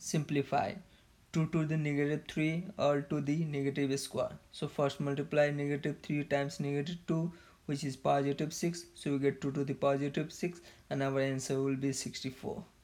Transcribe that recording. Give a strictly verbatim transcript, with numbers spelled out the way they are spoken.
simplify two to the negative three or to the negative square. So first multiply negative three times negative two, which is positive six. So we get two to the positive six, and our answer will be sixty-four.